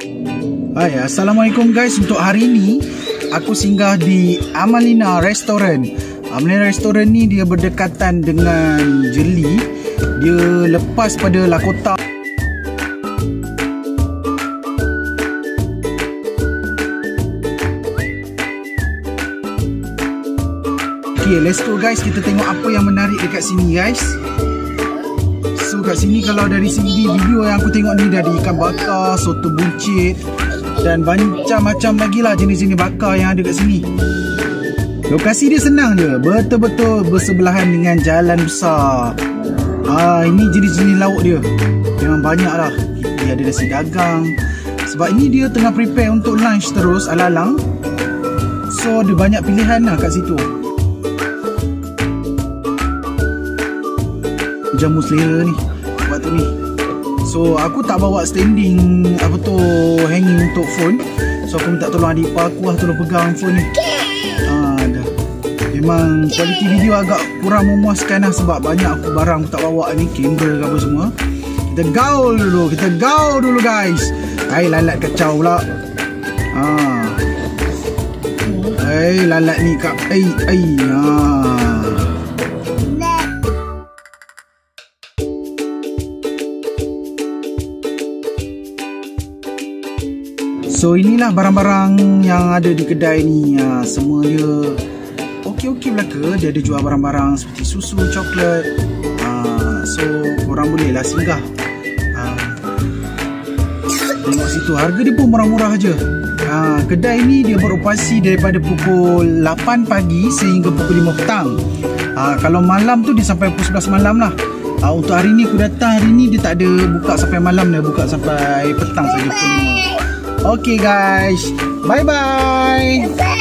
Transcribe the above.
Hai, Assalamualaikum guys. Untuk hari ini aku singgah di Amalina Restaurant. Amalina Restaurant ni dia berdekatan dengan Jeli. Dia lepas pada Lakota. Okay, let's go guys. Kita tengok apa yang menarik dekat sini guys. So kat sini kalau dari segi video yang aku tengok ni, ada ikan bakar, soto buncit dan macam-macam lagi lah jenis-jenis bakar yang ada kat sini. Lokasi dia senang je, betul-betul bersebelahan dengan jalan besar. Ini jenis-jenis lauk dia memang banyak lah. Dia ada nasi dagang. Sebab ini dia tengah prepare untuk lunch terus alang-alang. So dia banyak pilihan lah kat situ. Jamu selera ni buat tu ni. So aku tak bawa standing apa tu, hanging untuk phone. So aku minta tolong adik ipar aku lah tolong pegang phone ni. Dah. Memang kualiti video agak kurang memuaskan lah, sebab banyak aku barang aku tak bawa ni, kamera ke apa semua. Kita gaul dulu guys. Hai, lalat kacau pula. Hai, lalat ni kak. So inilah barang-barang yang ada di kedai ni. Semua dia okey-okey belaka. Dia ada jual barang-barang seperti susu, coklat. So korang boleh lah singgah. Tengok situ, harga dia pun murah-murah je. Kedai ni dia beroperasi daripada pukul 8 pagi sehingga pukul 5 petang. Kalau malam tu dia sampai pukul 11 malam lah. Untuk hari ni aku datang, hari ni dia tak ada buka sampai malam, dia buka sampai petang saja pukul 5. Okay guys, bye bye.